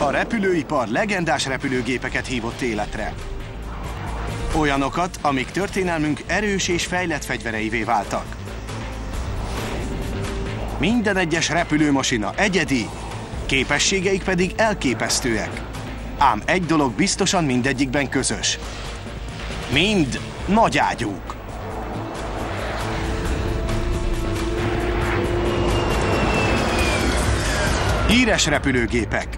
A repülőipar legendás repülőgépeket hívott életre. Olyanokat, amik történelmünk erős és fejlett fegyvereivé váltak. Minden egyes repülőmasina egyedi, képességeik pedig elképesztőek. Ám egy dolog biztosan mindegyikben közös. Mind nagyágyúk. Híres repülőgépek.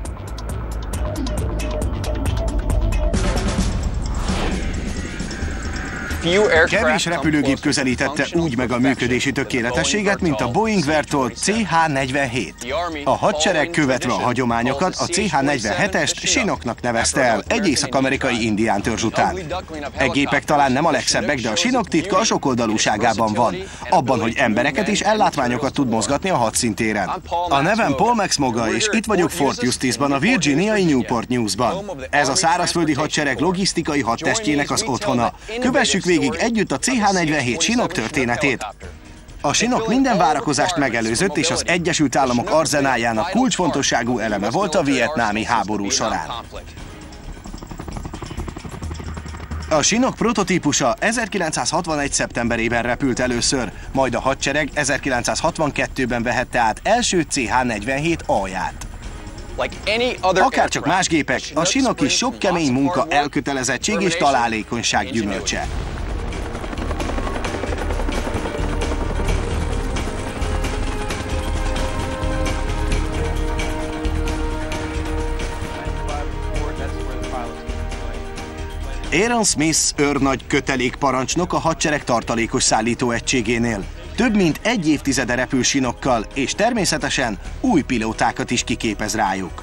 Kevés repülőgép közelítette úgy meg a működési tökéletességet, mint a Boeing Vertol CH-47. A hadsereg követve a hagyományokat a CH-47-est Chinooknak nevezte el egy észak-amerikai indián törzs után. E gépek talán nem a legszebbek, de a Chinook titka a sokoldalúságában van. Abban, hogy embereket és ellátványokat tud mozgatni a hadszintéren. A nevem Paul Max Moga, és itt vagyok Fort Eustisban, a virginiai Newport Newsban. Ez a szárazföldi hadsereg logisztikai hadtestjének az otthona. Kövessük végig együtt a CH-47 Chinook történetét. A Chinook minden várakozást megelőzött, és az Egyesült Államok arzenáljának kulcsfontosságú eleme volt a vietnámi háború során. A Chinook prototípusa 1961. szeptemberében repült először, majd a hadsereg 1962-ben vehette át első CH-47 alját. Akárcsak más gépek, a Chinook is sok kemény munka, elkötelezettség és találékonyság gyümölcse. Aaron Smith őrnagy kötelékparancsnok a hadsereg tartalékos szállító egységénél. Több mint egy évtizede repül Chinookkal, és természetesen új pilótákat is kiképez rájuk.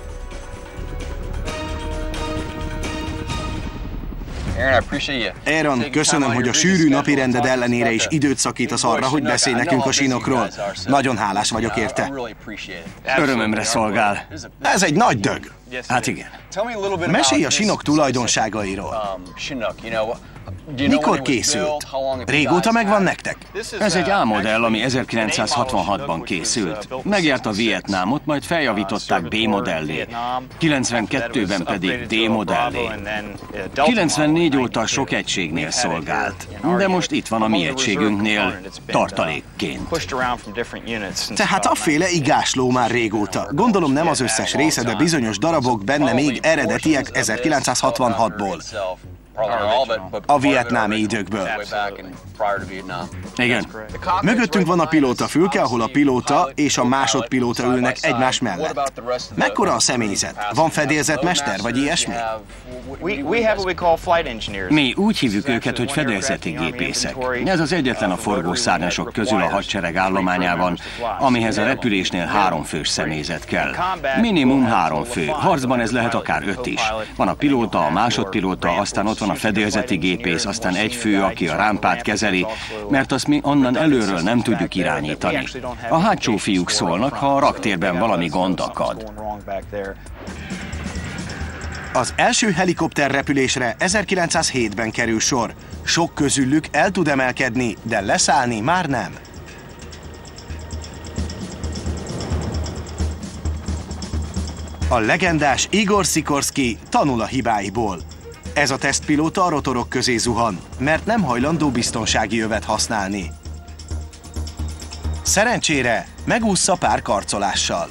Aaron, köszönöm, hogy a sűrű napirended ellenére is időt szakítasz arra, hogy beszélj nekünk a Chinookról. Nagyon hálás vagyok érte. Örömömre szolgál. Ez egy nagy dög. Hát igen. Mesélj a Chinook tulajdonságairól. Mikor készült? Régóta megvan nektek? Ez egy A-modell, ami 1966-ban készült. Megjárta Vietnámot, majd feljavították B-modellé. 92-ben pedig D-modellé. 94 óta sok egységnél szolgált, de most itt van a mi egységünknél tartalékként. Tehát afféle igásló már régóta. Gondolom nem az összes része, de bizonyos darabok benne még eredetiek 1966-ból. A vietnámi időkből. Igen. Mögöttünk van a pilótafülke, ahol a pilóta és a másodpilóta ülnek egymás mellett. Mekkora a személyzet? Van fedélzetmester, vagy ilyesmi? Mi úgy hívjuk őket, hogy fedélzeti gépészek. Ez az egyetlen a forgószárnyasok közül a hadsereg állományában, amihez a repülésnél 3 fős személyzet kell. Minimum 3 fő. Harcban ez lehet akár 5 is. Van a pilóta, a másodpilóta, aztán ott van a fedélzeti gépész, aztán egy fő, aki a rámpát kezeli, mert azt mi onnan előről nem tudjuk irányítani. A hátsó fiúk szólnak, ha a raktérben valami gond akad. Az első helikopterrepülésre 1907-ben kerül sor. Sok közülük el tud emelkedni, de leszállni már nem. A legendás Igor Sikorsky tanul a hibáiból. Ez a tesztpilóta a rotorok közé zuhan, mert nem hajlandó biztonsági övet használni. Szerencsére megússza pár karcolással.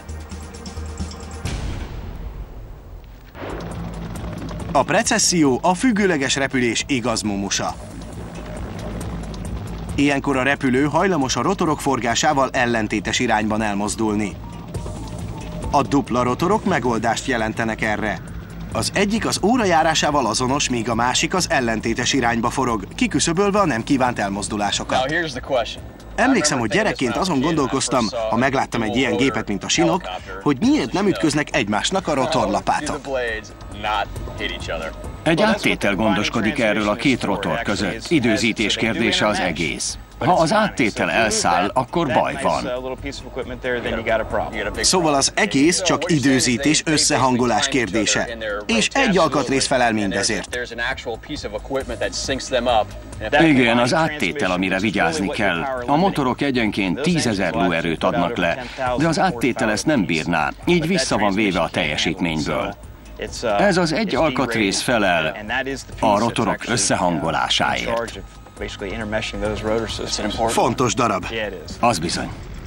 A precesszió a függőleges repülés igazmumusa. Ilyenkor a repülő hajlamos a rotorok forgásával ellentétes irányban elmozdulni. A dupla rotorok megoldást jelentenek erre. Az egyik az óra járásával azonos, míg a másik az ellentétes irányba forog, kiküszöbölve a nem kívánt elmozdulásokat. Emlékszem, hogy gyerekként azon gondolkoztam, ha megláttam egy ilyen gépet, mint a Chinook, hogy miért nem ütköznek egymásnak a rotorlapátok. Egy áttétel gondoskodik erről a két rotor között. Időzítés kérdése az egész. Ha az áttétel elszáll, akkor baj van. Szóval az egész csak időzítés, összehangolás kérdése. És egy alkatrész felel mindezért. Igen, az áttétel, amire vigyázni kell. A motorok egyenként 10 000 lóerőt adnak le, de az áttétel ezt nem bírná, így vissza van véve a teljesítményből. Ez az egy alkatrész felel a rotorok összehangolásáért. Fontos darab. Az bizony.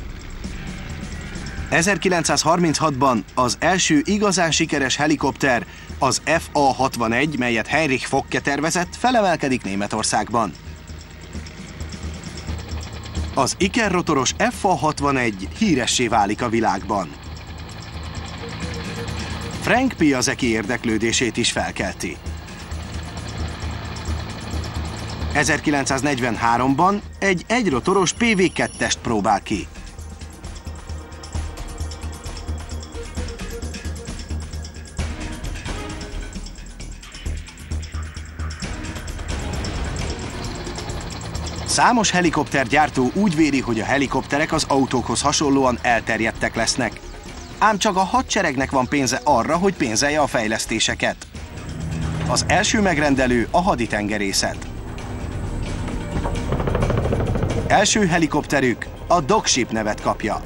1936-ban az első igazán sikeres helikopter, az FA-61, melyet Heinrich Focke tervezett, felemelkedik Németországban. Az ikerrotoros FA-61 híressé válik a világban. Frank Piasecki érdeklődését is felkelti. 1943-ban egy egyrotoros PV-2-est próbál ki. Számos helikoptergyártó úgy véli, hogy a helikopterek az autókhoz hasonlóan elterjedtek lesznek. Ám csak a hadseregnek van pénze arra, hogy pénzelje a fejlesztéseket. Az első megrendelő a haditengerészet. Első helikopterük a Dogship nevet kapja.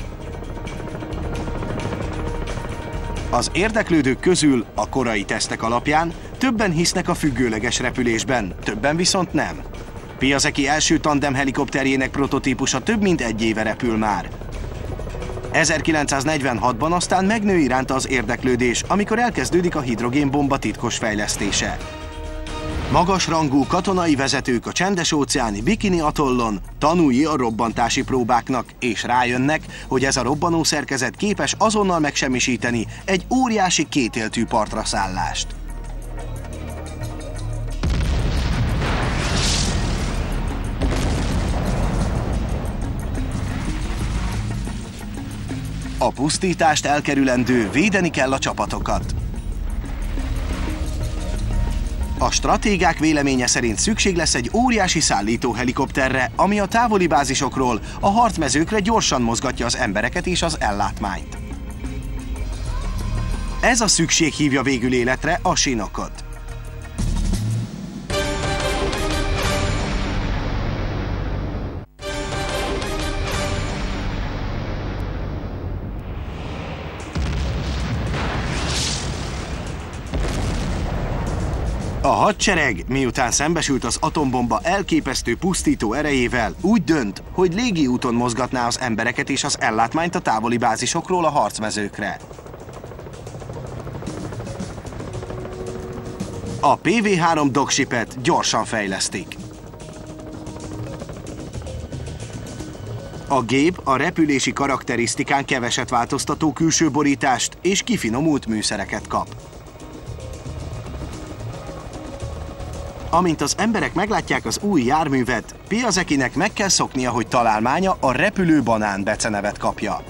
Az érdeklődők közül a korai tesztek alapján többen hisznek a függőleges repülésben, többen viszont nem. Piasecki első tandem helikopterjének prototípusa több mint egy éve repül már. 1946-ban aztán megnő iránta az érdeklődés, amikor elkezdődik a hidrogénbomba titkos fejlesztése. Magasrangú katonai vezetők a csendes-óceáni Bikini atollon tanúi a robbantási próbáknak, és rájönnek, hogy ez a robbanószerkezet képes azonnal megsemmisíteni egy óriási kétéltű partraszállást. A pusztítást elkerülendő védeni kell a csapatokat. A stratégák véleménye szerint szükség lesz egy óriási szállítóhelikopterre, ami a távoli bázisokról a harcmezőkre gyorsan mozgatja az embereket és az ellátmányt. Ez a szükség hívja végül életre a Chinookot. A hadsereg, miután szembesült az atombomba elképesztő pusztító erejével, úgy dönt, hogy légi úton mozgatná az embereket és az ellátmányt a távoli bázisokról a harcmezőkre. A PV-3 Dogshipet gyorsan fejlesztik. A gép a repülési karakterisztikán keveset változtató külső borítást és kifinomult műszereket kap. Amint az emberek meglátják az új járművet, Piaseckinek meg kell szoknia, hogy találmánya a repülő banán becenevet kapja.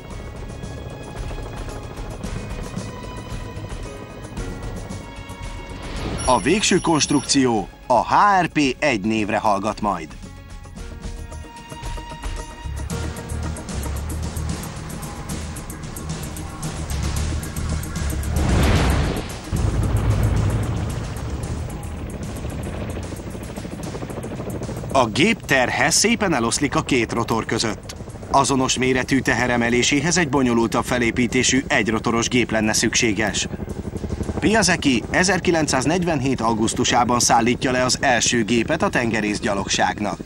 A végső konstrukció a HRP-1 névre hallgat majd. A gép terhe szépen eloszlik a két rotor között. Azonos méretű teheremeléséhez egy bonyolultabb felépítésű egyrotoros gép lenne szükséges. Piasecki 1947. augusztusában szállítja le az első gépet a tengerészgyalogságnak.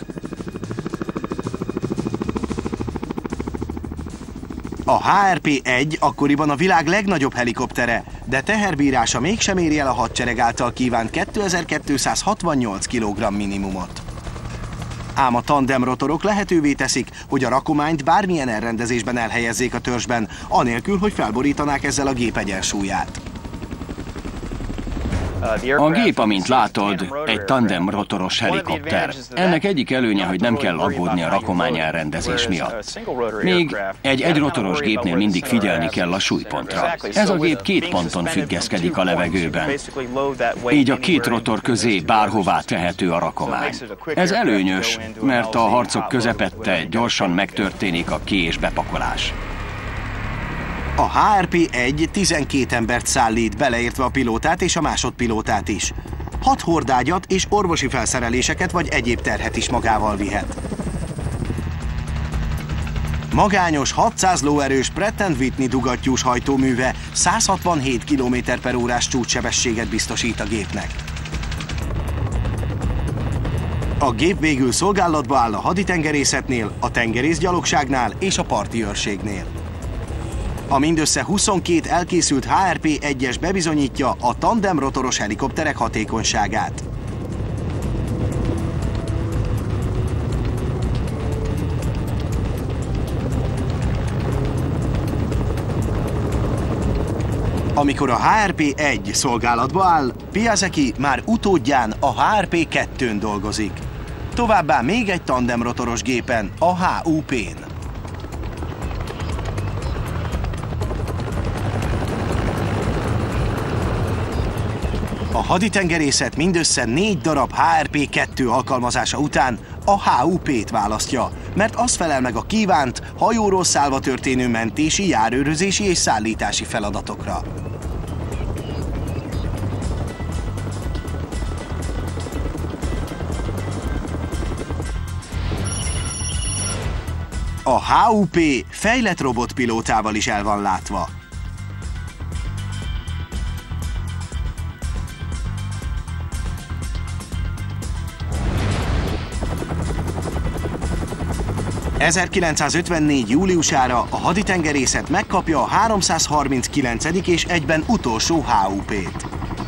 A HRP-1 akkoriban a világ legnagyobb helikoptere, de teherbírása mégsem éri el a hadsereg által kívánt 2268 kg minimumot. Ám a tandemrotorok lehetővé teszik, hogy a rakományt bármilyen elrendezésben elhelyezzék a törzsben, anélkül, hogy felborítanák ezzel a gép egyensúlyát. A gép, amint látod, egy tandem rotoros helikopter. Ennek egyik előnye, hogy nem kell aggódni a rakomány elrendezés miatt. Még egy egyrotoros gépnél mindig figyelni kell a súlypontra. Ez a gép két ponton függeszkedik a levegőben. Így a két rotor közé bárhová tehető a rakomány. Ez előnyös, mert a harcok közepette gyorsan megtörténik a ki- és bepakolás. A HRP-1 12 embert szállít, beleértve a pilótát és a másodpilótát is. 6 hordágyat és orvosi felszereléseket vagy egyéb terhet is magával vihet. Magányos 600 lóerős Pratt & Whitney dugattyús hajtóműve 167 km/órás csúcssebességet biztosít a gépnek. A gép végül szolgálatba áll a haditengerészetnél, a tengerészgyalogságnál és a parti őrségnél. A mindössze 22 elkészült HRP-1-es bebizonyítja a tandem rotoros helikopterek hatékonyságát. Amikor a HRP-1 szolgálatba áll, Piasecki már utódján a HRP-2-n dolgozik. Továbbá még egy tandemrotoros gépen, a HUP-n. A haditengerészet mindössze 4 darab HRP-2 alkalmazása után a HUP-t választja, mert az felel meg a kívánt, hajóról szállva történő mentési, járőrözési és szállítási feladatokra. A HUP fejlett robotpilótával is el van látva. ...1954. júliusára a haditengerészet megkapja a 339. és egyben utolsó HUP-t.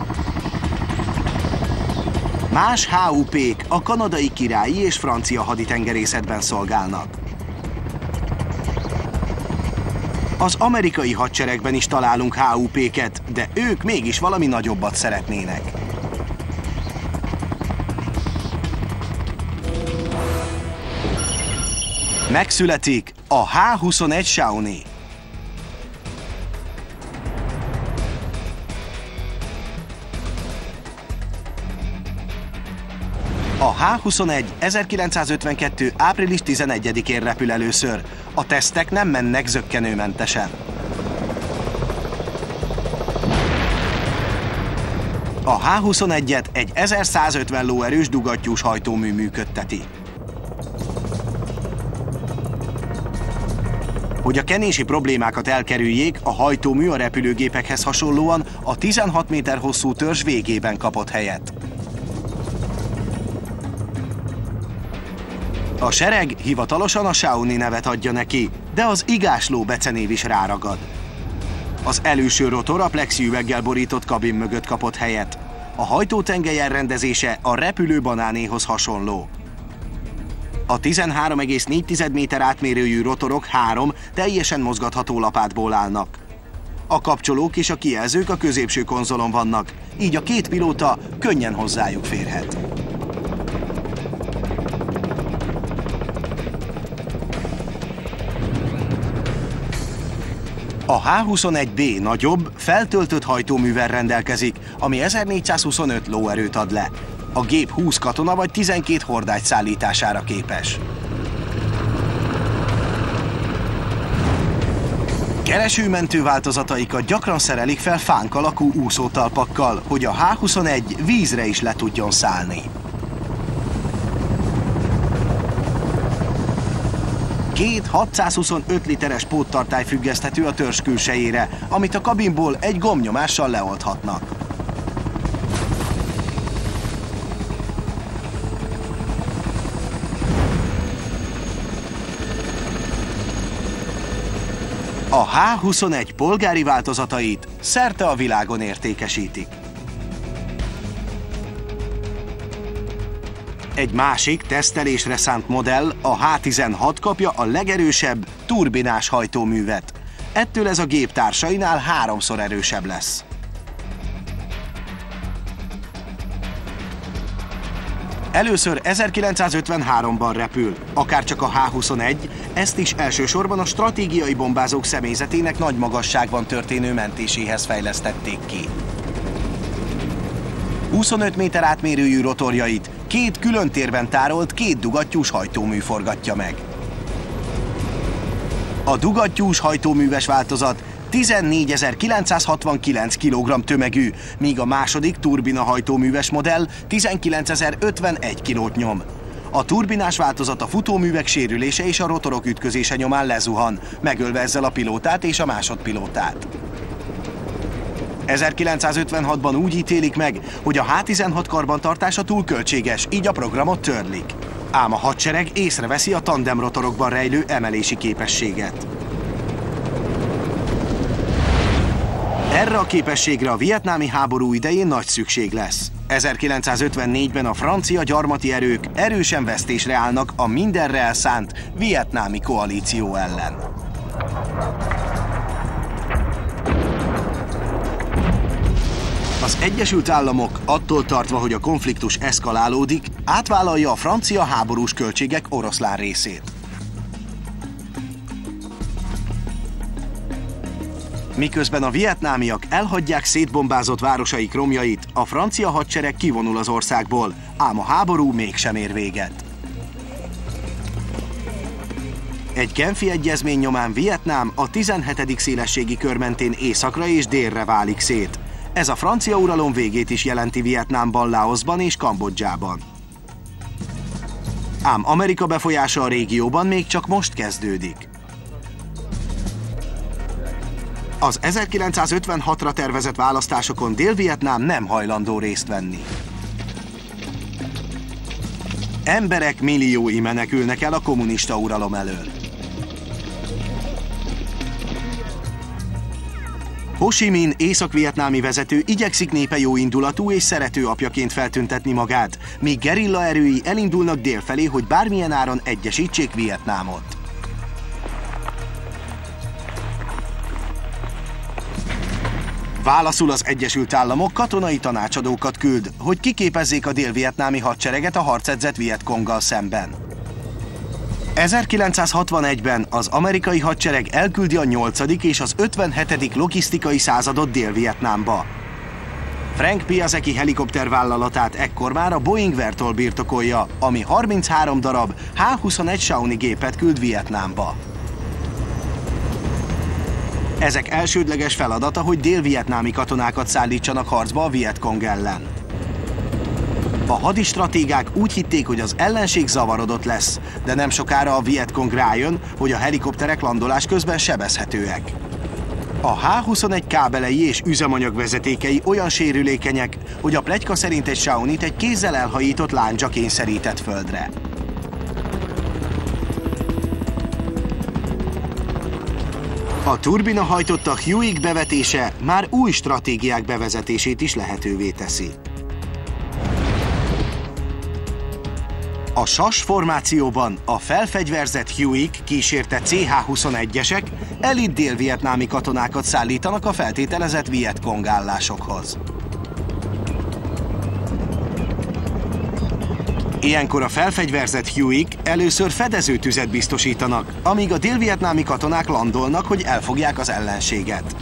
Más HUP-k a kanadai királyi és francia haditengerészetben szolgálnak. Az amerikai hadseregben is találunk HUP-ket, de ők mégis valami nagyobbat szeretnének. Megszületik a H-21 Shawnee. A H-21 1952. április 11-én repül először. A tesztek nem mennek zökkenőmentesen. A H-21-et egy 1150 lóerős dugattyús hajtómű működteti. Hogy a kenési problémákat elkerüljék, a hajtómű a repülőgépekhez hasonlóan a 16 méter hosszú törzs végében kapott helyet. A sereg hivatalosan a Shawnee nevet adja neki, de az igásló becenév is ráragad. Az előső rotor a plexi üveggel borított kabin mögött kapott helyet. A hajtótengely elrendezése a repülő banánéhoz hasonló. A 13,4 méter átmérőjű rotorok 3 teljesen mozgatható lapátból állnak. A kapcsolók és a kijelzők a középső konzolon vannak, így a két pilóta könnyen hozzájuk férhet. A H-21B nagyobb, feltöltött hajtóművel rendelkezik, ami 1425 lóerőt ad le. A gép 20 katona vagy 12 hordágy szállítására képes. Keresőmentő változataikat gyakran szerelik fel fánk alakú úszótalpakkal, hogy a H-21 vízre is le tudjon szállni. Két 625 literes póttartály függeszthető a törzs külsejére, amit a kabinból egy gombnyomással leoldhatnak. A H-21 polgári változatait szerte a világon értékesítik. Egy másik tesztelésre szánt modell, a H-16 kapja a legerősebb, turbinás hajtóművet. Ettől ez a gép társainál 3-szor erősebb lesz. Először 1953-ban repül, akárcsak a H-21, ezt is elsősorban a stratégiai bombázók személyzetének nagy magasságban történő mentéséhez fejlesztették ki. 25 méter átmérőjű rotorjait két külön térben tárolt két dugattyús hajtómű forgatja meg. A dugattyús hajtóműves változat 14.969 kg tömegű, míg a második turbina hajtóműves modell 19.051 kg-t nyom. A turbinás változat a futóművek sérülése és a rotorok ütközése nyomán lezuhan, megölve ezzel a pilótát és a másodpilótát. 1956-ban úgy ítélik meg, hogy a H-16 karbantartása túl költséges, így a programot törlik. Ám a hadsereg észreveszi a tandemrotorokban rejlő emelési képességet. Erre a képességre a vietnámi háború idején nagy szükség lesz. 1954-ben a francia gyarmati erők erősen vesztésre állnak a mindenre elszánt vietnámi koalíció ellen. Az Egyesült Államok attól tartva, hogy a konfliktus eszkalálódik, átvállalja a francia háborús költségek oroszlán részét. Miközben a vietnámiak elhagyják szétbombázott városaik romjait, a francia hadsereg kivonul az országból, ám a háború mégsem ér véget. Egy Genfi egyezmény nyomán Vietnám a 17. szélességi kör mentén északra és délre válik szét. Ez a francia uralom végét is jelenti Vietnámban, Laoszban és Kambodzsában. Ám Amerika befolyása a régióban még csak most kezdődik. Az 1956-ra tervezett választásokon Dél-Vietnám nem hajlandó részt venni. Emberek milliói menekülnek el a kommunista uralom elől. Ho Chi Minh észak-vietnámi vezető igyekszik népe jóindulatú és szerető apjaként feltüntetni magát, míg gerilla erői elindulnak dél felé, hogy bármilyen áron egyesítsék Vietnámot. Válaszul az Egyesült Államok katonai tanácsadókat küld, hogy kiképezzék a dél-vietnámi hadsereget a harcedzett Vietkonggal szemben. 1961-ben az amerikai hadsereg elküldi a 8. és az 57. logisztikai századot Dél-Vietnámba. Frank Piasecki helikoptervállalatát ekkor már a Boeing Vertol birtokolja, ami 33 darab H-21 Shawnee gépet küld Vietnámba. Ezek elsődleges feladata, hogy dél-vietnámi katonákat szállítsanak harcba a Vietkong ellen. A hadistratégák úgy hitték, hogy az ellenség zavarodott lesz, de nem sokára a Vietkong rájön, hogy a helikopterek landolás közben sebezhetőek. A H-21 kábelei és üzemanyagvezetékei olyan sérülékenyek, hogy a pletyka szerint egy Shawnee-t egy kézzel elhajított lándzsa kényszerített földre. A turbina hajtotta Huey bevetése már új stratégiák bevezetését is lehetővé teszi. A SAS formációban a felfegyverzett Huey kísérte CH-21-esek elit dél-vietnámi katonákat szállítanak a feltételezett Vietkong állásokhoz. Ilyenkor a felfegyverzett Huey először fedezőtüzet biztosítanak, amíg a dél-vietnámi katonák landolnak, hogy elfogják az ellenséget.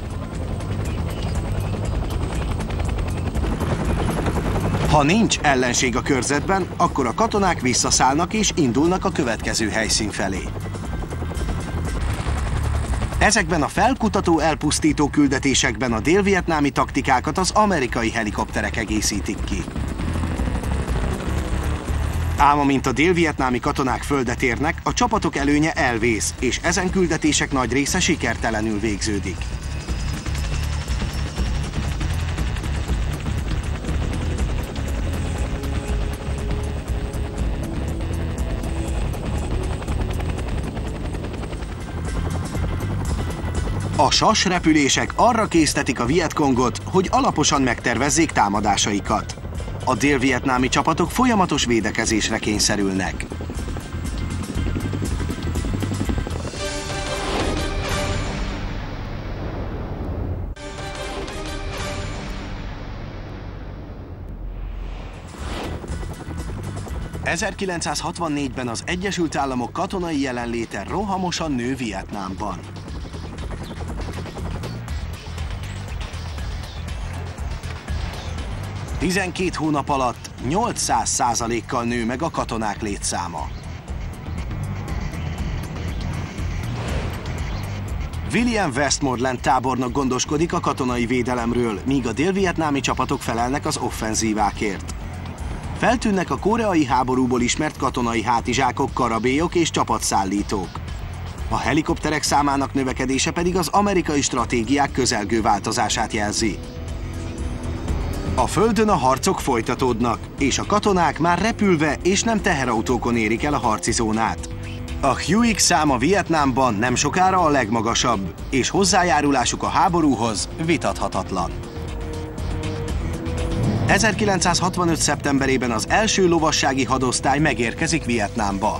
Ha nincs ellenség a körzetben, akkor a katonák visszaszállnak és indulnak a következő helyszín felé. Ezekben a felkutató elpusztító küldetésekben a dél-vietnámi taktikákat az amerikai helikopterek egészítik ki. Ám amint a dél-vietnámi katonák földet érnek, a csapatok előnye elvész, és ezen küldetések nagy része sikertelenül végződik. A SAS repülések arra késztetik a Vietkongot, hogy alaposan megtervezzék támadásaikat. A dél-vietnámi csapatok folyamatos védekezésre kényszerülnek. ...1964-ben az Egyesült Államok katonai jelenléte rohamosan nő Vietnámban. – 12 hónap alatt 800%-kal nő meg a katonák létszáma. William Westmoreland tábornok gondoskodik a katonai védelemről, míg a dél-vietnámi csapatok felelnek az offenzívákért. Feltűnnek a koreai háborúból ismert katonai hátizsákok, karabélyok és csapatszállítók. A helikopterek számának növekedése pedig az amerikai stratégiák közelgő változását jelzi. A földön a harcok folytatódnak, és a katonák már repülve és nem teherautókon érik el a harci zónát. A Huey száma Vietnámban nem sokára a legmagasabb, és hozzájárulásuk a háborúhoz vitathatatlan. 1965. szeptemberében az első lovassági hadosztály megérkezik Vietnámba.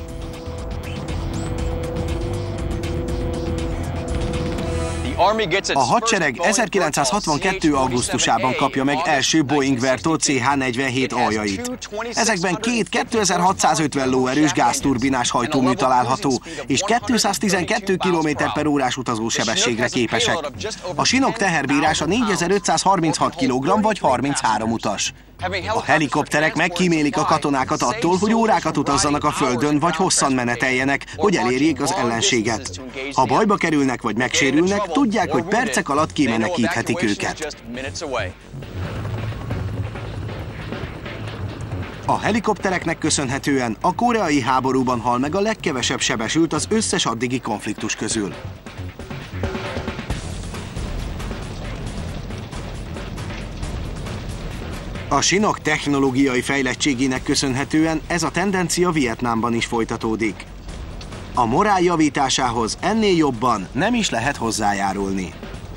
A hadsereg 1962. augusztusában kapja meg első Boeing Vertol CH-47 aljait. Ezekben két 2650 lóerős gázturbinás hajtómű található, és 212 km/órás utazósebességre képesek. A sinok teherbírása 4536 kg vagy 33 utas. A helikopterek megkímélik a katonákat attól, hogy órákat utazzanak a földön, vagy hosszan meneteljenek, hogy elérjék az ellenséget. Ha bajba kerülnek vagy megsérülnek, tudják, hogy percek alatt kimenekíthetik őket. A helikoptereknek köszönhetően a koreai háborúban hal meg a legkevesebb sebesült az összes addigi konfliktus közül. A sinok technológiai fejlettségének köszönhetően ez a tendencia Vietnámban is folytatódik. A morál javításához ennél jobban nem is lehet hozzájárulni.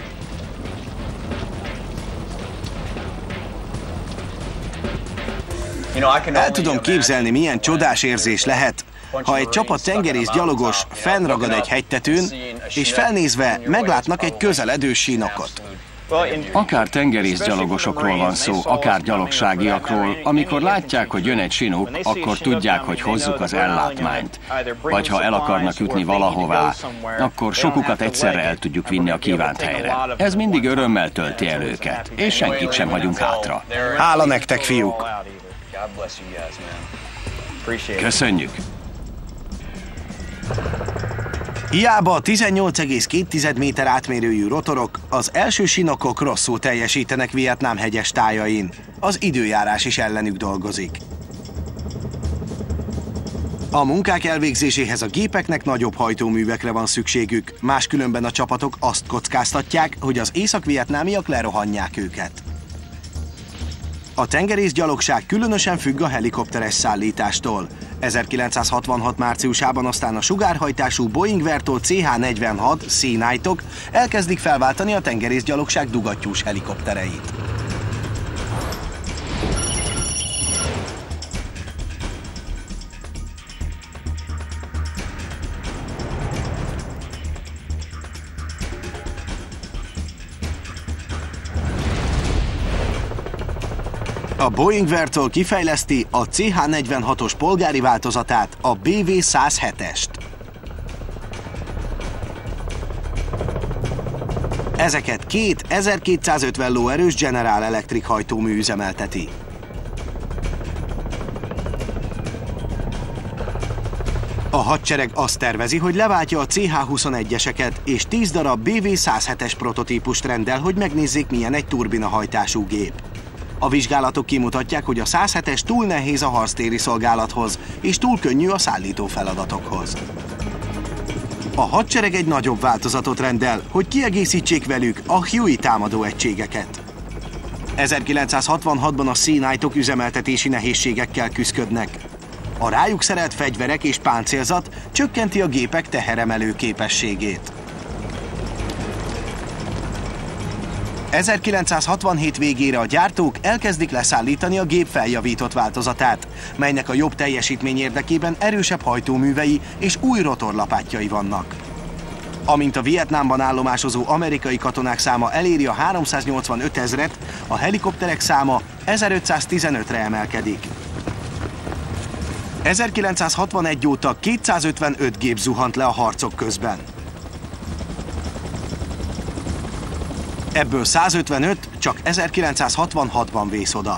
El tudom képzelni, milyen csodás érzés lehet, ha egy csapat tengerészgyalogos fennragad egy hegytetőn, és felnézve meglátnak egy közeledő sinokot. Akár tengerészgyalogosokról van szó, akár gyalogságiakról, amikor látják, hogy jön egy sinuk, akkor tudják, hogy hozzuk az ellátmányt. Vagy ha el akarnak jutni valahová, akkor sokukat egyszerre el tudjuk vinni a kívánt helyre. Ez mindig örömmel tölti el őket, és senkit sem hagyunk hátra. Hála nektek, fiúk! Köszönjük! Hiába a 18,2 méter átmérőjű rotorok, az első sinokok rosszul teljesítenek Vietnám hegyes tájain. Az időjárás is ellenük dolgozik. A munkák elvégzéséhez a gépeknek nagyobb hajtóművekre van szükségük, máskülönben a csapatok azt kockáztatják, hogy az észak-vietnámiak lerohanják őket. A tengerészgyalogság különösen függ a helikopteres szállítástól. 1966. márciusában aztán a sugárhajtású Boeing Vertol CH-46 Sea Knight-ok elkezdik felváltani a tengerészgyalogság dugattyús helikoptereit. A Boeing Vertol kifejleszti a CH-46-os polgári változatát, a BV-107-est. Ezeket két 1250 lóerős General Electric hajtómű üzemelteti. A hadsereg azt tervezi, hogy leváltja a CH-21-eseket, és 10 darab BV-107-es prototípust rendel, hogy megnézzék, milyen egy turbinahajtású gép. A vizsgálatok kimutatják, hogy a 107-es túl nehéz a harctéri szolgálathoz, és túl könnyű a szállító feladatokhoz. A hadsereg egy nagyobb változatot rendel, hogy kiegészítsék velük a Huey támadó egységeket. 1966-ban a Sea Knight-ok üzemeltetési nehézségekkel küszködnek. A rájuk szerelt fegyverek és páncélzat csökkenti a gépek teheremelő képességét. 1967 végére a gyártók elkezdik leszállítani a gép feljavított változatát, melynek a jobb teljesítmény érdekében erősebb hajtóművei és új rotorlapátjai vannak. Amint a Vietnámban állomásozó amerikai katonák száma eléri a 385 000-et, a helikopterek száma 1515-re emelkedik. 1961 óta 255 gép zuhant le a harcok közben. Ebből 155 csak 1966-ban vész oda.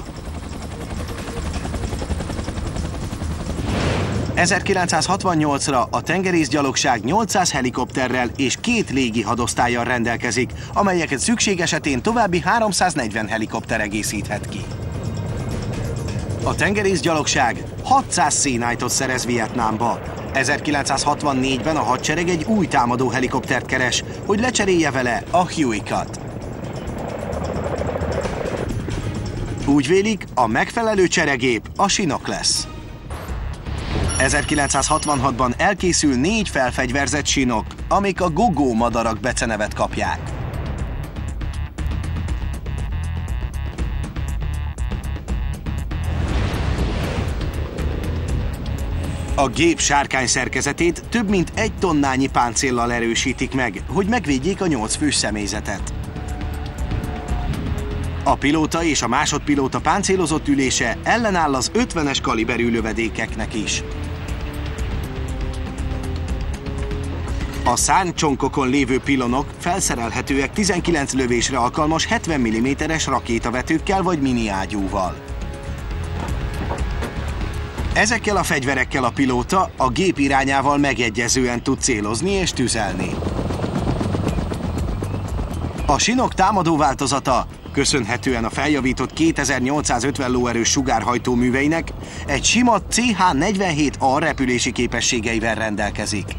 1968-ra a tengerészgyalogság 800 helikopterrel és 2 légi hadosztállyal rendelkezik, amelyeket szükség esetén további 340 helikopter egészíthet ki. A tengerészgyalogság 600 Sea Knight-ot szerez Vietnámba. 1964-ben a hadsereg egy új támadó helikoptert keres, hogy lecserélje vele a Huey-kat. Úgy vélik, a megfelelő cseregép a Chinook lesz. 1966-ban elkészül 4 felfegyverzett Chinook, amik a Gogó madarak becenevet kapják. A gép sárkány szerkezetét több mint 1 tonnányi páncéllal erősítik meg, hogy megvédjék a 8 fős személyzetet. A pilóta és a másodpilóta páncélozott ülése ellenáll az 50-es kaliberű lövedékeknek is. A szárnycsonkokon lévő pilonok felszerelhetőek 19 lövésre alkalmas 70 mm-es rakétavetőkkel vagy mini ágyúval. Ezekkel a fegyverekkel a pilóta a gép irányával megegyezően tud célozni és tüzelni. A Chinook támadó változata, köszönhetően a feljavított 2850 lóerős sugárhajtóműveinek, egy sima CH-47A repülési képességeivel rendelkezik.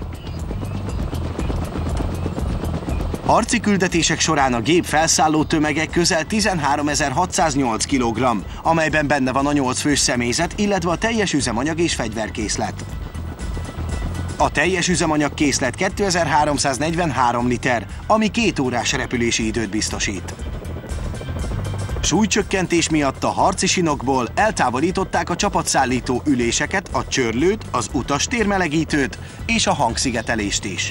Harci küldetések során a gép felszálló tömege közel 13.608 kg, amelyben benne van a 8 fős személyzet, illetve a teljes üzemanyag és fegyverkészlet. A teljes üzemanyagkészlet 2343 liter, ami 2 órás repülési időt biztosít. Súlycsökkentés miatt a harci Chinookból eltávolították a csapatszállító üléseket, a csörlőt, az utastérmelegítőt és a hangszigetelést is.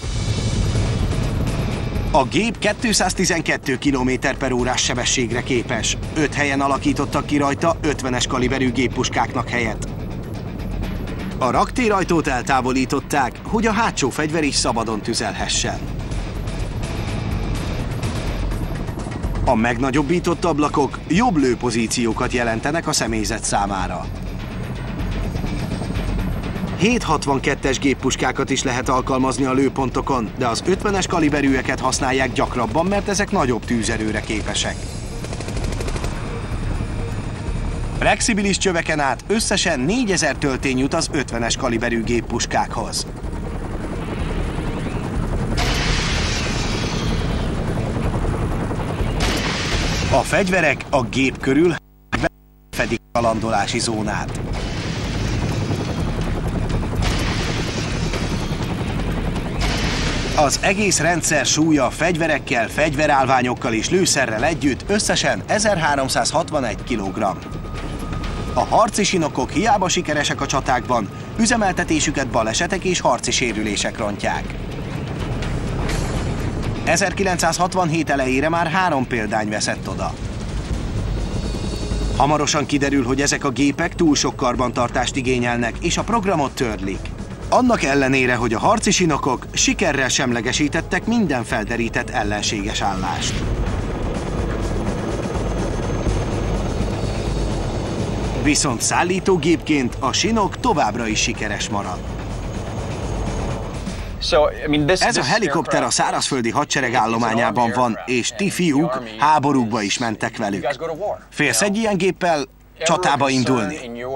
A gép 212 km/h sebességre képes. 5 helyen alakítottak ki rajta 50-es kaliberű géppuskáknak helyet. A raktérajtót eltávolították, hogy a hátsó fegyver is szabadon tüzelhessen. A megnagyobbított ablakok jobb lőpozíciókat jelentenek a személyzet számára. 7,62-es géppuskákat is lehet alkalmazni a lőpontokon, de az 50-es kaliberűeket használják gyakrabban, mert ezek nagyobb tűzerőre képesek. Flexibilis csöveken át összesen 4000 töltény jut az 50-es kaliberű géppuskákhoz. A fegyverek a gép körül fedik a landolási zónát. Az egész rendszer súlya fegyverekkel, fegyverállványokkal és lőszerrel együtt összesen 1361 kg. A harci Chinookok hiába sikeresek a csatákban, üzemeltetésüket balesetek és harci sérülések rontják. 1967 elejére már 3 példány veszett oda. Hamarosan kiderül, hogy ezek a gépek túl sok karbantartást igényelnek, és a programot törlik. Annak ellenére, hogy a harci Chinookok sikerrel semlegesítettek minden felderített ellenséges állást. Viszont szállítógépként a Chinook továbbra is sikeres marad. Ez a helikopter a szárazföldi hadsereg állományában van, és ti fiúk háborúkba is mentek velük. Félsz egy ilyen géppel csatába indulni?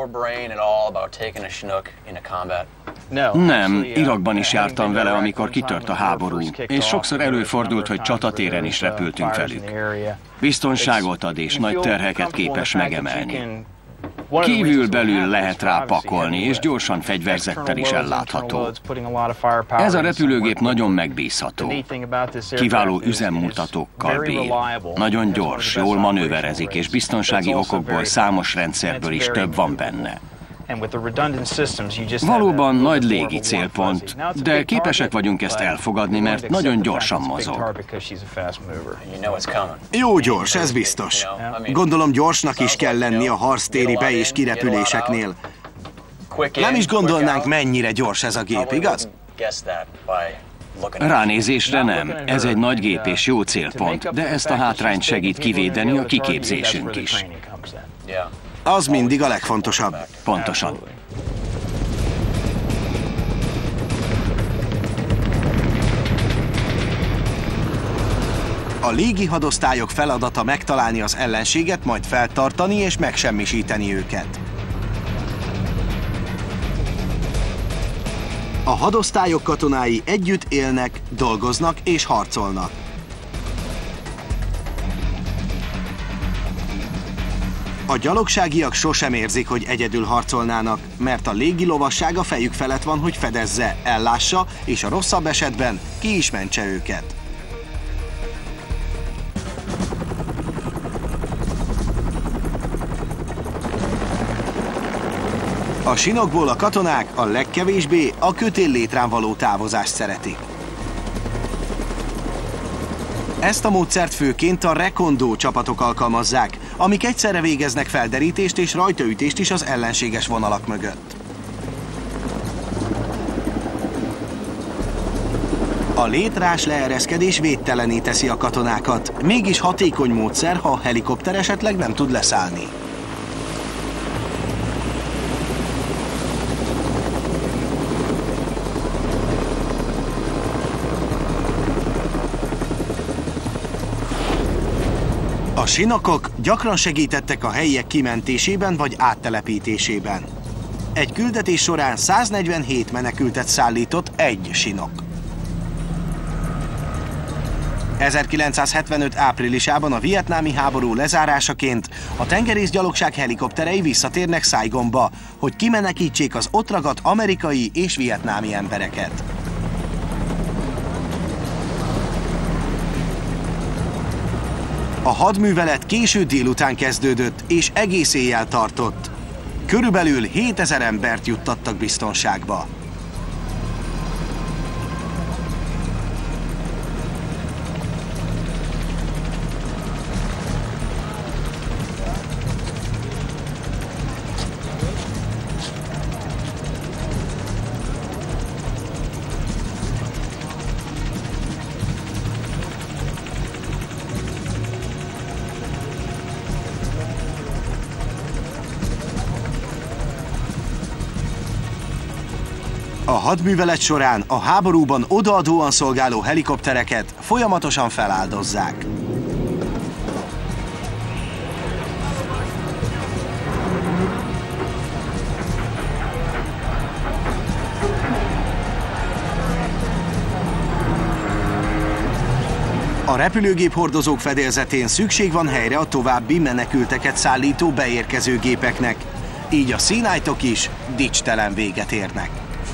Nem, Irakban is jártam vele, amikor kitört a háború, és sokszor előfordult, hogy csatatéren is repültünk velük. Biztonságot ad és nagy terheket képes megemelni. Kívül-belül lehet rá pakolni, és gyorsan fegyverzettel is ellátható. Ez a repülőgép nagyon megbízható. Kiváló üzemmutatókkal bír. Nagyon gyors, jól manőverezik, és biztonsági okokból számos rendszerből is több van benne. Valóban nagy légi célpont, de képesek vagyunk ezt elfogadni, mert nagyon gyorsan mozog. Jó gyors, ez biztos. Gondolom gyorsnak is kell lenni a harctéri be- és kirepüléseknél. Nem is gondolnánk, mennyire gyors ez a gép, igaz? Ránézésre nem. Ez egy nagy gép és jó célpont, de ezt a hátrányt segít kivédeni a kiképzésünk is. Az mindig a legfontosabb. Pontosan. A légihadosztályok feladata megtalálni az ellenséget, majd feltartani és megsemmisíteni őket. A hadosztályok katonái együtt élnek, dolgoznak és harcolnak. A gyalogságiak sosem érzik, hogy egyedül harcolnának, mert a légilovasság a fejük felett van, hogy fedezze, ellássa, és a rosszabb esetben ki is mentse őket. A sinokból a katonák a legkevésbé a kötéllétrán való távozást szeretik. Ezt a módszert főként a rekondó csapatok alkalmazzák, amik egyszerre végeznek felderítést és rajtaütést is az ellenséges vonalak mögött. A létrás leereszkedés védtelené teszi a katonákat, mégis hatékony módszer, ha a helikopter esetleg nem tud leszállni. A sinokok gyakran segítettek a helyiek kimentésében vagy áttelepítésében. Egy küldetés során 147 menekültet szállított egy sinok. 1975. áprilisában a vietnámi háború lezárásaként a tengerészgyalogság helikopterei visszatérnek Saigonba, hogy kimenekítsék az ott ragadt amerikai és vietnámi embereket. A hadművelet késő délután kezdődött és egész éjjel tartott. Körülbelül 7000 embert juttattak biztonságba. A hadművelet során a háborúban odaadóan szolgáló helikoptereket folyamatosan feláldozzák. A repülőgép hordozók fedélzetén szükség van helyre a további menekülteket szállító beérkező gépeknek, így a Sea Knight-ok is dicstelen véget érnek.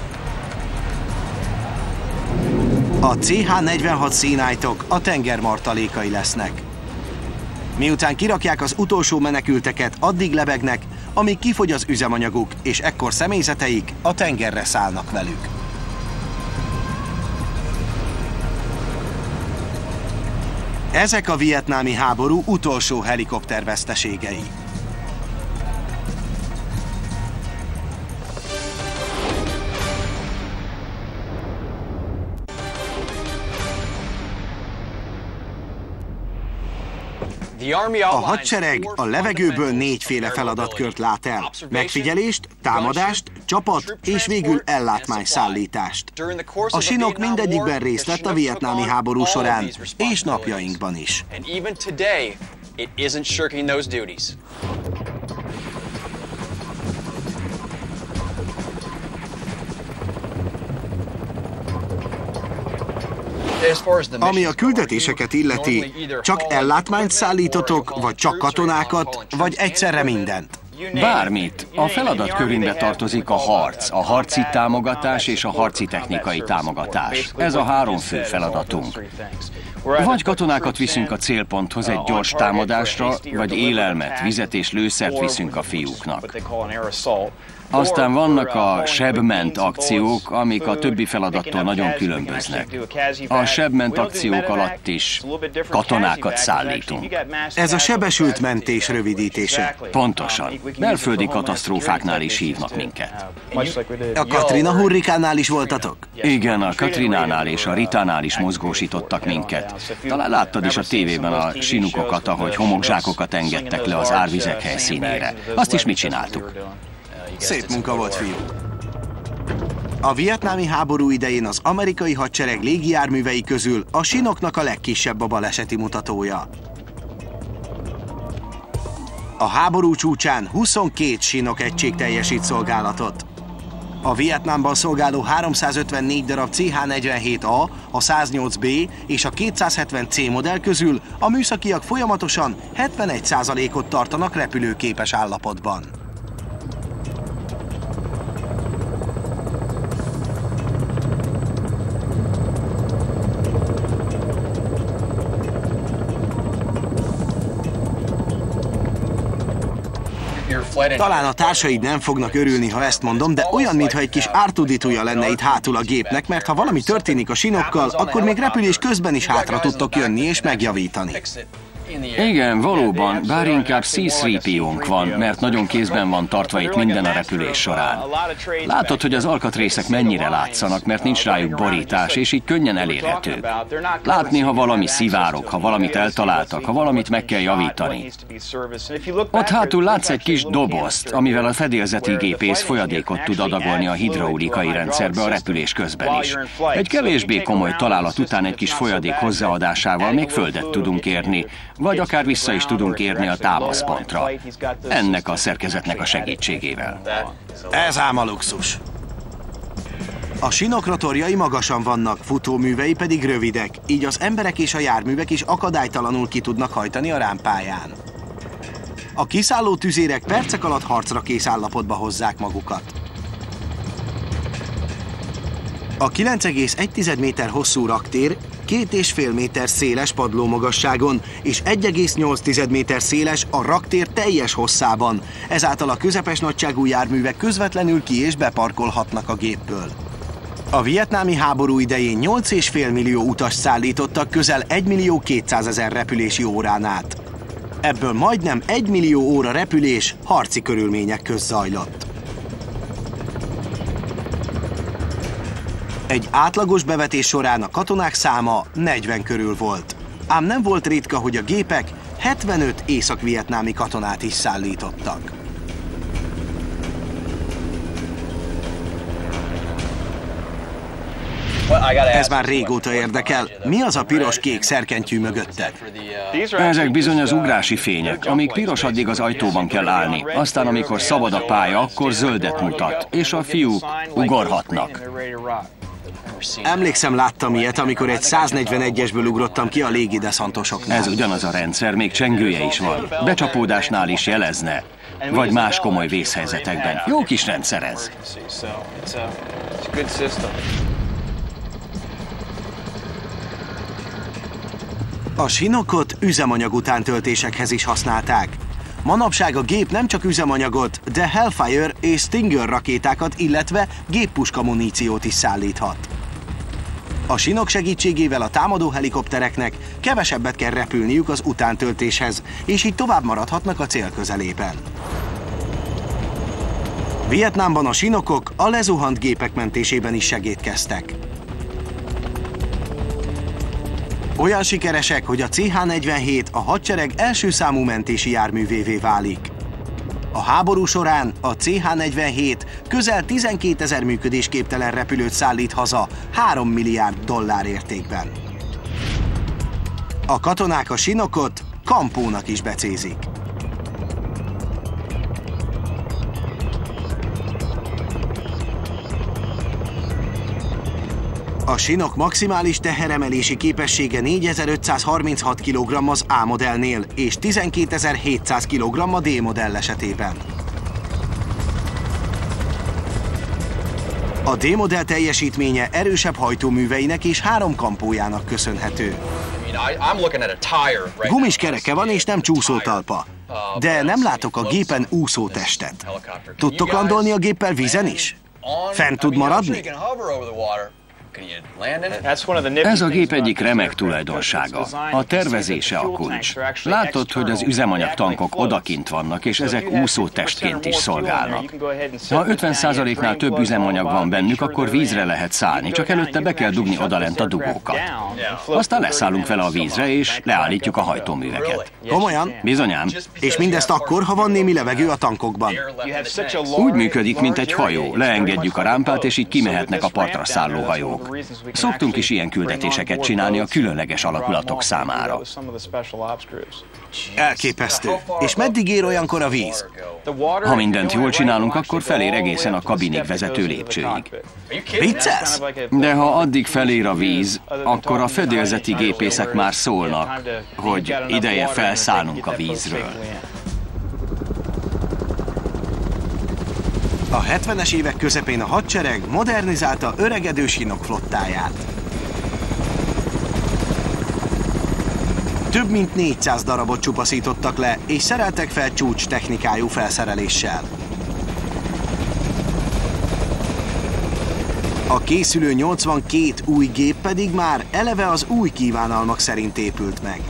A CH-46 Sea Knight-ok a tenger martalékai lesznek. Miután kirakják az utolsó menekülteket, addig lebegnek, amíg kifogy az üzemanyaguk, és ekkor személyzeteik a tengerre szállnak velük. Ezek a vietnámi háború utolsó helikopterveszteségei. A hadsereg a levegőből 4 feladatkört lát el. Megfigyelést, támadást, csapat és végül ellátmányszállítást. A sinok mindegyikben részt vett a vietnámi háború során, és napjainkban is. Ami a küldetéseket illeti, csak ellátmányt szállítotok, vagy csak katonákat, vagy egyszerre mindent? Bármit. A feladatkörünkbe tartozik a harc, a harci támogatás és a harci technikai támogatás. Ez a 3 fő feladatunk. Vagy katonákat viszünk a célponthoz egy gyors támadásra, vagy élelmet, vizet és lőszert viszünk a fiúknak. Aztán vannak a sebment akciók, amik a többi feladattól nagyon különböznek. A sebment akciók alatt is katonákat szállítunk. Ez a sebesült mentés rövidítése. Pontosan. Belföldi katasztrófáknál is hívnak minket. A Katrina hurrikánnál is voltatok? Igen, a Katrinánál és a Ritánál is mozgósítottak minket. Talán láttad is a tévében a sinukokat, ahogy homokzsákokat engedtek le az árvizek helyszínére. Azt is mi csináltuk. Szép munka volt, fiú. A vietnámi háború idején az amerikai hadsereg légijárművei közül a sinoknak a legkisebb a baleseti mutatója. A háború csúcsán 22 sinok egység teljesít szolgálatot. A Vietnámban szolgáló 354 darab CH-47A, a 108B és a 270C modell közül a műszakiak folyamatosan 71%-ot tartanak repülőképes állapotban. Talán a társaid nem fognak örülni, ha ezt mondom, de olyan, mintha egy kis ártudítója lenne itt hátul a gépnek, mert ha valami történik a sinokkal, akkor még repülés közben is hátra tudtok jönni és megjavítani. Igen, valóban, bár inkább C-3PO-nk van, mert nagyon kézben van tartva itt minden a repülés során. Látod, hogy az alkatrészek mennyire látszanak, mert nincs rájuk borítás, és így könnyen elérhetők. Látni, ha valami szivárog, ha valamit eltaláltak, ha valamit meg kell javítani. Ott hátul látsz egy kis dobozt, amivel a fedélzeti gépész folyadékot tud adagolni a hidraulikai rendszerbe a repülés közben is. Egy kevésbé komoly találat után egy kis folyadék hozzáadásával még földet tudunk érni, vagy akár vissza is tudunk érni a támaszpontra. Ennek a szerkezetnek a segítségével. Ez ám a luxus. A sinok rotorjai magasan vannak, futóművei pedig rövidek, így az emberek és a járművek is akadálytalanul ki tudnak hajtani a rámpáján. A kiszálló tüzérek percek alatt harcra kész állapotba hozzák magukat. A 9,1 méter hosszú raktér 2,5 méter széles padlómagasságon és 1,8 méter széles a raktér teljes hosszában, ezáltal a közepes nagyságú járművek közvetlenül ki- és beparkolhatnak a gépből. A vietnámi háború idején 8,5 millió utast szállítottak közel 1 millió 200 000 repülési órán át. Ebből majdnem 1 millió óra repülés harci körülmények közt zajlott. Egy átlagos bevetés során a katonák száma 40 körül volt. Ám nem volt ritka, hogy a gépek 75 észak-vietnámi katonát is szállítottak. Ez már régóta érdekel. Mi az a piros-kék szerkentyű mögötte? Ezek bizony az ugrási fények. Amíg piros, addig az ajtóban kell állni. Aztán, amikor szabad a pálya, akkor zöldet mutat, és a fiúk ugorhatnak. Emlékszem, láttam ilyet, amikor egy 141-esből ugrottam ki a légideszantosoknál. Ez ugyanaz a rendszer, még csengője is van. Becsapódásnál is jelezne. Vagy más komoly vészhelyzetekben. Jó kis rendszer ez. A sinokot üzemanyag utántöltésekhez is használták. Manapság a gép nem csak üzemanyagot, de Hellfire és Stinger rakétákat, illetve géppuska muníciót is szállíthat. A sinok segítségével a támadó helikoptereknek kevesebbet kell repülniük az utántöltéshez, és így tovább maradhatnak a cél közelében. Vietnámban a sinokok a lezuhant gépek mentésében is segédkeztek. Olyan sikeresek, hogy a CH-47 a hadsereg első számú mentési járművévé válik. A háború során a CH-47 közel 12 000 működésképtelen repülőt szállít haza 3 milliárd dollár értékben. A katonák a sinokot kampónak is becézik. A sinok maximális teheremelési képessége 4536 kg az A modellnél és 12700 kg a D modell esetében. A D modell teljesítménye erősebb hajtóműveinek és 3 kampójának köszönhető. Gumis kereke van és nem csúszótalpa, de nem látok a gépen úszótestet. Tudtok landolni a géppel vízen is? Fent tud maradni? Ez a gép egyik remek tulajdonsága. A tervezése a kulcs. Látod, hogy az üzemanyagtankok odakint vannak, és ezek úszótestként is szolgálnak. Ha 50%-nál több üzemanyag van bennük, akkor vízre lehet szállni, csak előtte be kell dugni odalent a dugókat. Aztán leszállunk vele a vízre, és leállítjuk a hajtóműveket. Komolyan? Bizonyám. És mindezt akkor, ha van némi levegő a tankokban. Úgy működik, mint egy hajó. Leengedjük a rámpát, és így kimehetnek a partra szálló hajók. sinok. Szoktunk is ilyen küldetéseket csinálni a különleges alakulatok számára. Elképesztő. És meddig ér olyankor a víz? Ha mindent jól csinálunk, akkor felér egészen a kabinig vezető lépcsőig. Viccelsz? De ha addig felér a víz, akkor a fedélzeti gépészek már szólnak, hogy ideje felszállnunk a vízről. A 70-es évek közepén a hadsereg modernizálta öregedő sinok flottáját. Több mint 400 darabot csupaszítottak le, és szereltek fel csúcs technikájú felszereléssel. A készülő 82 új gép pedig már eleve az új kívánalmak szerint épült meg.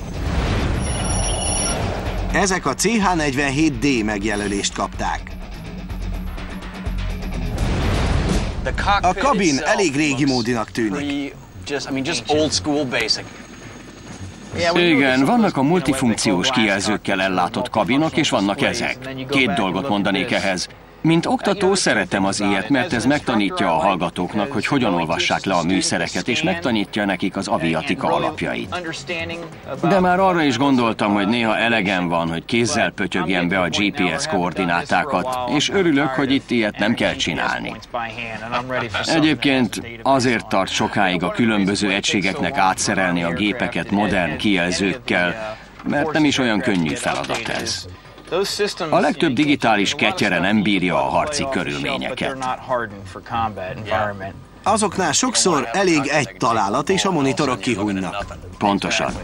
Ezek a CH-47D megjelölést kapták. A kabin elég régi módinak tűnik. Igen, vannak a multifunkciós kijelzőkkel ellátott kabinok, és vannak ezek. Két dolgot mondanék ehhez. Mint oktató szeretem az ilyet, mert ez megtanítja a hallgatóknak, hogy hogyan olvassák le a műszereket, és megtanítja nekik az aviatika alapjait. De már arra is gondoltam, hogy néha elegem van, hogy kézzel pötyögjem be a GPS koordinátákat, és örülök, hogy itt ilyet nem kell csinálni. Egyébként azért tart sokáig a különböző egységeknek átszerelni a gépeket modern kijelzőkkel, mert nem is olyan könnyű feladat ez. A legtöbb digitális ketyere nem bírja a harci körülményeket. Azoknál sokszor elég egy találat, és a monitorok kihújnak. Pontosan.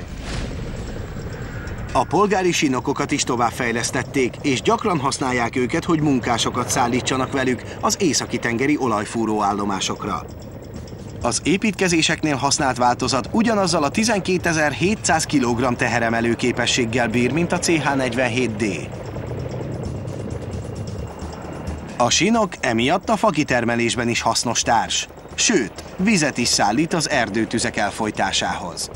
A polgári sinokokat is továbbfejlesztették, és gyakran használják őket, hogy munkásokat szállítsanak velük az északi-tengeri olajfúró állomásokra. Az építkezéseknél használt változat ugyanazzal a 12.700 kg teheremelő képességgel bír, mint a CH-47D. A sinok emiatt a fakitermelésben is hasznos társ, sőt, vizet is szállít az erdőtüzek elfojtásához.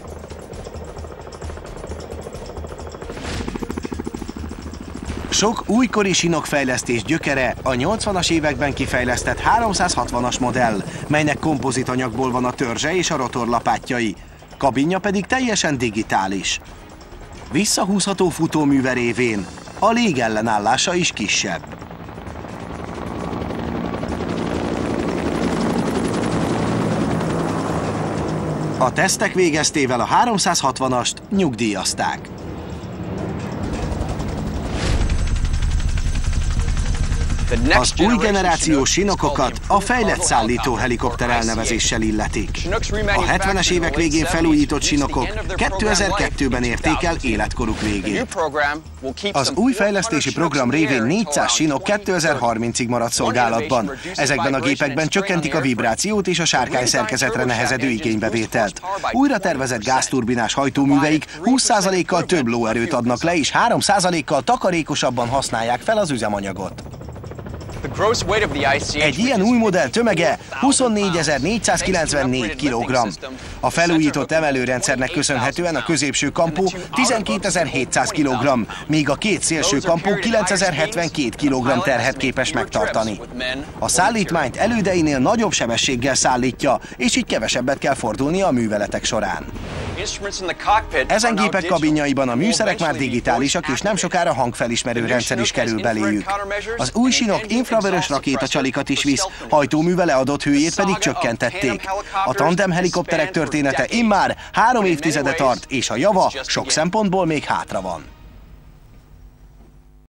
Sok újkori sinokfejlesztés gyökere a 80-as években kifejlesztett 360-as modell, melynek kompozitanyagból van a törzse és a rotorlapátjai, kabinja pedig teljesen digitális. Visszahúzható futóműve révén a légellenállása is kisebb. A tesztek végeztével a 360-ast nyugdíjazták. Az új generációs sinokokat a fejlett szállító helikopter elnevezéssel illetik. A 70-es évek végén felújított sinokok 2002-ben érték el életkoruk végét. Az új fejlesztési program révén 400 sinok 2030-ig maradt szolgálatban. Ezekben a gépekben csökkentik a vibrációt és a sárkány szerkezetre nehezedő igénybevételt. Újra tervezett gázturbinás hajtóműveik 20%-kal több lóerőt adnak le, és 3%-kal takarékosabban használják fel az üzemanyagot. Egy ilyen új modell tömege 24.494 kg. A felújított emelőrendszernek köszönhetően a középső kampó 12.700 kg, míg a két szélső kampó 9.072 kg terhet képes megtartani. A szállítmányt elődeinél nagyobb sebességgel szállítja, és így kevesebbet kell fordulnia a műveletek során. Ezen gépek kabinjaiban a műszerek már digitálisak, és nem sokára hangfelismerő rendszer is kerül beléjük. Az új sinok infravörös rakétacsalikat is visz, hajtóműve leadott hőjét pedig csökkentették. A tandem helikopterek története immár 3 évtizede tart, és a java sok szempontból még hátra van.